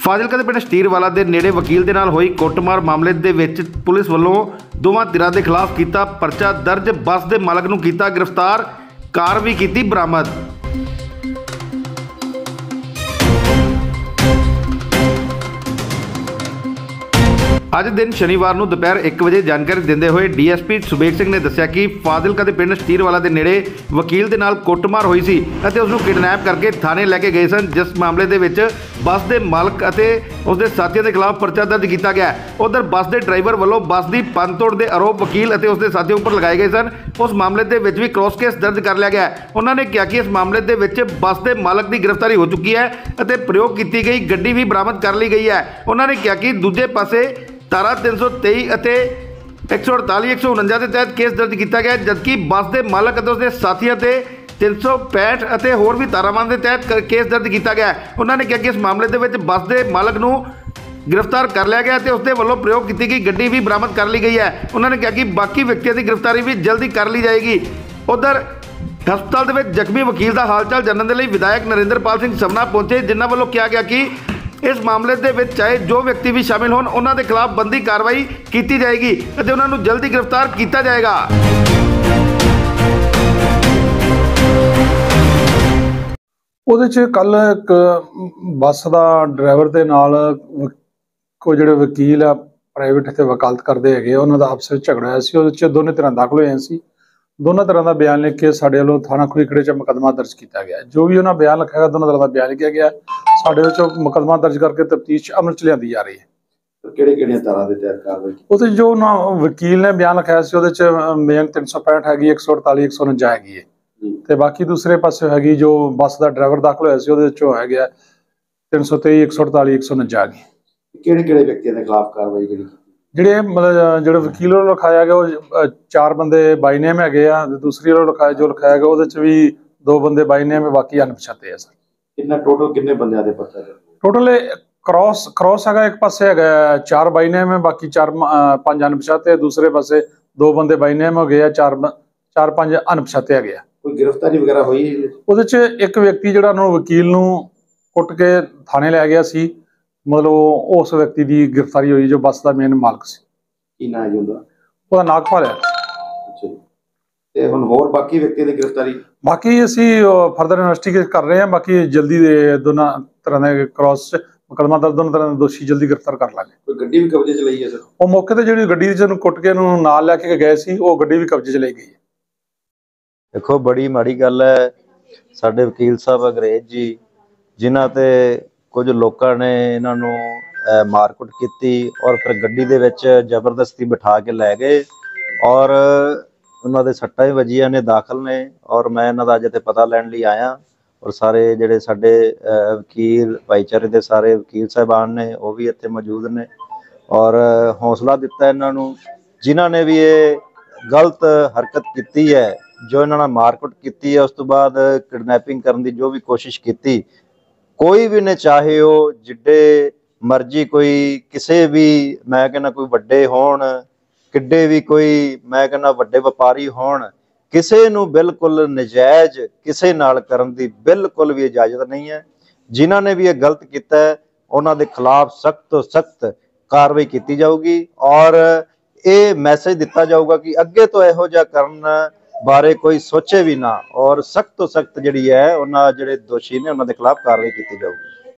ਫਾਜ਼ਿਲਕਾ ਦੇ ਪਿੰਡ ਸਟੀਰਵਾਲਾ ਦੇ ਨੇੜੇ ਵਕੀਲ ਦੇ ਨਾਲ ਹੋਈ ਕੁੱਟਮਾਰ ਮਾਮਲੇ ਦੇ ਵਿੱਚ ਪੁਲਿਸ ਵੱਲੋਂ ਦੋਵਾਂ ਧਿਰਾਂ ਦੇ ਖਿਲਾਫ ਕੀਤਾ ਪਰਚਾ ਦਰਜ। ਬੱਸ ਦੇ ਮਾਲਕ ਨੂੰ ਕੀਤਾ ਗ੍ਰਿਫਤਾਰ, ਕਾਰ ਵੀ ਕੀਤੀ ਬਰਾਮਦ। ਅੱਜ ਦਿਨ ਸ਼ਨੀਵਾਰ ਨੂੰ ਦੁਪਹਿਰ 1 ਵਜੇ ਜਾਣਕਾਰੀ ਦਿੰਦੇ ਹੋਏ ਡੀਐਸਪੀ ਸੁਬੇਗ ਸਿੰਘ ਨੇ ਦੱਸਿਆ ਕਿ ਫਾਜ਼ਿਲਕਾ ਦੇ ਪਿੰਡ ਸਟੀਰਵਾਲਾ ਦੇ ਨੇੜੇ ਵਕੀਲ ਦੇ ਨਾਲ ਕੁੱਟਮਾਰ ਹੋਈ ਸੀ ਅਤੇ ਉਸ ਨੂੰ ਕਿਡਨੈਪ ਕਰਕੇ ਥਾਣੇ ਲੈ ਕੇ ਗਏ ਸਨ, ਜਿਸ ਮਾਮਲੇ ਦੇ ਵਿੱਚ ਬੱਸ ਦੇ ਮਾਲਕ ਅਤੇ ਉਸ ਦੇ ਸਾਥੀਆਂ ਦੇ ਖਿਲਾਫ ਪਰਚਾ ਦਰਜ ਕੀਤਾ ਗਿਆ। ਉਧਰ ਬੱਸ ਦੇ ਡਰਾਈਵਰ ਵੱਲੋਂ ਬੱਸ ਦੀ ਭੰਨਤੋੜ ਦੇ ਆਰੋਪ ਵਕੀਲ ਅਤੇ ਉਸ ਦੇ ਸਾਥੀਆਂ ਉੱਪਰ ਲਗਾਏ ਗਏ ਸਨ। ਉਸ ਮਾਮਲੇ ਦੇ ਵਿੱਚ ਵੀ ਕ੍ਰਾਸ ਕੇਸ ਦਰਜ ਕਰ ਲਿਆ ਗਿਆ। ਉਹਨਾਂ ਨੇ ਕਿਹਾ ਕਿ ਇਸ ਮਾਮਲੇ ਦੇ ਵਿੱਚ ਬੱਸ ਦੇ ਮਾਲਕ ਦੀ ਗ੍ਰਿਫਤਾਰੀ ਹੋ ਚੁੱਕੀ ਹੈ ਅਤੇ ਪ੍ਰਯੋਗ ਕੀਤੀ ਗਈ ਗੱਡੀ ਵੀ ਬਰਾਮਦ ਕਰ ਲਈ ਗਈ ਹੈ। ਉਹਨਾਂ ਨੇ ਕਿਹਾ ਕਿ ਦੂਜੇ ਪਾਸੇ ਧਾਰਾ 323 ਅਤੇ 148 149 ਦੇ ਤਹਿਤ ਕੇਸ ਦਰਜ ਕੀਤਾ ਗਿਆ, ਜਦਕਿ ਬੱਸ ਦੇ ਮਾਲਕ ਅਤੇ ਉਸਦੇ ਸਾਥੀਆਂ ਤੇ 365 ਅਤੇ ਹੋਰ ਵੀ ਧਾਰਾਵਾਂ ਦੇ ਤਹਿਤ ਕੇਸ ਦਰਜ ਕੀਤਾ ਗਿਆ। ਉਹਨਾਂ ਨੇ ਕਿਹਾ ਕਿ ਇਸ ਮਾਮਲੇ ਦੇ ਵਿੱਚ ਬੱਸ ਦੇ ਮਾਲਕ ਨੂੰ ਗ੍ਰਿਫਤਾਰ ਕਰ ਲਿਆ ਗਿਆ ਤੇ ਉਸਦੇ ਵੱਲੋਂ ਪ੍ਰਯੋਗ ਕੀਤੀ ਗਈ ਗੱਡੀ ਵੀ ਬਰਾਮਦ ਕਰ ਲਈ ਗਈ ਹੈ। ਉਹਨਾਂ ਨੇ ਕਿਹਾ ਕਿ ਬਾਕੀ ਵਿਅਕਤੀਆਂ ਦੀ ਗ੍ਰਿਫਤਾਰੀ ਵੀ ਜਲਦੀ ਕਰ ਲਈ ਜਾਏਗੀ। ਉਧਰ ਹਸਪਤਾਲ ਦੇ ਵਿੱਚ ਜ਼ਖਮੀ ਵਕੀਲ ਦਾ ਹਾਲਚਾਲ ਜਾਣਨ ਦੇ ਲਈ ਵਿਧਾਇਕ ਨਰਿੰਦਰਪਾਲ ਸਿੰਘ ਸਮਨਾ ਪਹੁੰਚੇ, ਜਿਨ੍ਹਾਂ ਵੱਲੋਂ ਕਿਹਾ ਗਿਆ ਕਿ ਇਸ ਮਾਮਲੇ ਦੇ ਵਿੱਚ ਚਾਹੇ ਜੋ ਵਿਅਕਤੀ ਵੀ ਸ਼ਾਮਿਲ ਹੋਣ, ਉਹਨਾਂ ਦੇ ਖਿਲਾਫ ਬੰਦੀ ਕਾਰਵਾਈ ਕੀਤੀ ਜਾਏਗੀ ਅਤੇ ਉਹਨਾਂ ਨੂੰ ਜਲਦੀ ਗ੍ਰਿਫਤਾਰ ਕੀਤਾ ਜਾਏਗਾ। ਉਹਦੇ 'ਚ ਕੱਲ ਇੱਕ ਬੱਸ ਦਾ ਡਰਾਈਵਰ ਦੇ ਨਾਲ ਕੋਈ ਜਿਹੜੇ ਵਕੀਲ ਆ ਪ੍ਰਾਈਵੇਟ ਇੱਥੇ ਵਕਾਲਤ ਕਰਦੇ ਹੈਗੇ, ਉਹਨਾਂ ਦਾ ਆਪਸ ਵਿੱਚ ਝਗੜਾ ਹੋਇਆ ਸੀ। ਉਹਦੇ 'ਚ ਦੋਨੇ ਤਰ੍ਹਾਂ ਦਾਖਲ ਹੋਏ ਸੀ। ਦੋਨਾਂ ਤਰ੍ਹਾਂ ਦਾ ਬਿਆਨ ਲਿਖ ਕੇ ਸਾਡੇ ਵੱਲੋਂ ਥਾਣਾ ਖੁਰੀਖੜੇ 'ਚ ਮੁਕੱਦਮਾ ਦਰਜ ਕੀਤਾ ਗਿਆ। ਜੋ ਵੀ ਉਹਨਾਂ ਬਿਆਨ ਲਿਖਿਆ ਦੋਨਾਂ ਤਰ੍ਹਾਂ ਦਾ ਬਿਆਨ ਲਿਖਿਆ ਗਿਆ। ਸਾਡੇ ਵਿੱਚ ਮੁਕੱਦਮਾ ਦਰਜ ਕਰਕੇ ਤਫਤੀਸ਼ ਅਮਲ 'ਚ ਲਿਆਂਦੀ ਜਾ ਰਹੀ ਹੈ। ਕਿਹੜੀਆਂ ਧਾਰਾ ਦੇ ਤਹਿਤ ਕਾਰਵਾਈ? ਉਹਦੇ ਜੋ ਨਾ ਵਕੀਲ ਨੇ ਬਿਆਨ ਲਿਖਾਇਆ ਸੀ, ਉਹਦੇ 'ਚ ਮੇਨ 365 ਹੈਗੀ, 148 149 ਹੈਗੀ ਹੈ ਤੇ ਬਾਕੀ ਦੂਸਰੇ ਪਾਸੇ ਹੈਗੀ ਜੋ ਬੱਸ ਦਾ ਡਰਾਈਵਰ ਦਾਖਲ ਹੋਇਆ ਸੀ, ਉਹਦੇ 'ਚੋਂ ਹੈਗਾ 323 148 149 ਹੈਗੀ। ਕਿਹੜੇ ਵਿਅਕਤੀਆਂ ਦੇ ਖਿਲਾਫ ਕਾਰਵਾਈ ਜਿਹੜੇ ਮਤਲਬ ਜਿਹੜਾ ਵਕੀਲ ਵੱਲੋਂ ਲਿਖਾਇਆ ਗਿਆ ਉਹ 4 ਬੰਦੇ ਬਾਈ ਨੇਮ ਹੈਗੇ ਆ। ਦੂਸਰੀ ਵੱਲੋਂ ਲਿਖਾਇਆ ਗਿਆ ਉਹਦੇ 'ਚ ਵੀ 2 ਬੰਦੇ ਬਾਈ ਨੇਮ, ਬਾਕੀ ਅਣਪਛਾਤੇ ਆ ਸਰ। ਕਿੰਨਾ ਟੋਟਲ ਕਿੰਨੇ ਬੰਦਿਆਂ ਦੇ ਪਰਚਾ? ਟੋਟਲ ਕ੍ਰਾਸ ਹੈਗਾ, ਇੱਕ ਪਾਸੇ ਹੈਗਾ 4 ਬਾਈ ਨੇਮ ਹੈ, ਬਾਕੀ 5 ਅਣਪਛਾਤੇ। ਦੂਸਰੇ ਪਾਸੇ 2 ਬੰਦੇ ਬਾਈ ਨੇਮ ਹੋ ਗਏ ਆ, 4-5 ਅਣਪਛਾਤੇ ਹੈਗੇ ਆ। ਕੋਈ ਗ੍ਰਿਫਤਾਰੀ ਵਗੈਰਾ ਹੋਈ? ਉਹਦੇ 'ਚ ਇੱਕ ਵਿਅਕਤੀ ਜਿਹੜਾ ਉਹਨੂੰ ਵਕੀਲ ਨੂੰ ਕੁੱਟ ਕੇ ਥਾਣੇ ਲੈ ਗਿਆ ਸੀ, ਮਤਲਬ ਉਸ ਵਿਅਕਤੀ ਦੀ ਗ੍ਰਿਫਤਾਰੀ ਹੋਈ ਜੋ ਬੱਸ ਦਾ ਮੇਨ ਮਾਲਕ ਸੀ। ਕੀ ਨਾਂ ਹੈ ਉਹਦਾ? ਉਹਦਾ ਨਾਗਪਾਲ ਹੈ। ਅੱਛਾ ਜੀ। ਤੇ ਹੁਣ ਹੋਰ ਬਾਕੀ ਵਿਅਕਤੀ ਦੀ ਗ੍ਰਿਫਤਾਰੀ? ਬਾਕੀ ਅਸੀਂ ਫਰਦਰ ਇਨਵੈਸਟੀਗੇਟ ਕਰ ਰਹੇ ਹਾਂ। ਬਾਕੀ ਜਲਦੀ ਦੋਨਾਂ ਤਰ੍ਹਾਂ ਦੇ ਕ੍ਰਾਸ ਮੁਕੱਦਮਾ ਦਰਜ, ਦੋਨੋਂ ਤਰ੍ਹਾਂ ਦੇ ਦੋਸ਼ੀ ਜਲਦੀ ਗ੍ਰਿਫਤਾਰ ਕਰ ਲਾਂਗੇ। ਕੋਈ ਗੱਡੀ ਵੀ ਕਬਜ਼ੇ 'ਚ ਲਈ ਹੈ ਸਰ? ਉਹ ਮੌਕੇ ਤੇ ਜਿਹੜੀ ਗੱਡੀ ਜਿਹਨੂੰ ਕੁੱਟ ਕੇ ਉਹਨੂੰ ਨਾਲ ਲੈ ਕੇ ਗਏ ਸੀ, ਉਹ ਗੱਡੀ ਵੀ ਕਬਜ਼ੇ 'ਚ ਲਈ ਗਈ ਹੈ। देखो बड़ी माड़ी गल है, साडे वकील साहब अंग्रेज जी जिन्हां ते कुछ लोगों ने इन्हों मारकुट की और फिर गड्डी दे विच जबरदस्ती बिठा के लै गए और उन्होंने दे सट्टां भी वजियां ने, दाखिल ने। और मैं इन्हां दा अज इत्थे पता लैण लई आया और सारे जिहड़े साडे वकील भाईचारे दे सारे वकील साहबान ने वो भी इत्थे मौजूद ने और हौसला दिता इन्हां नूं जिन्हां ने भी ये गलत हरकत की है, जो इन्होंने मारकुट की है, उस तो बाद किडनैपिंग करने की जो भी कोशिश की, कोई भी ने चाहे वो जिड्डे मर्जी कोई किसी भी, मैं कहना कोई वड्डे होण, किड्डे भी कोई मैं कहना वड्डे व्यापारी होण, किसी नूं बिल्कुल नजायज किसी नाल करन दी बिल्कुल भी इजाजत नहीं है। जिन्हां ने भी ये गलत किया है उन्हां दे खिलाफ सख्त तो सख्त कार्रवाई की जाऊगी और ये मैसेज दिता जाऊगा कि अगे तो इहो जिहा करन बारे कोई सोचे भी ना और सख्त तो सख्त जिहड़ी है उन्हां जिहड़े दोषी ने उन्हां दे खिलाफ कार्रवाई की जाऊगी।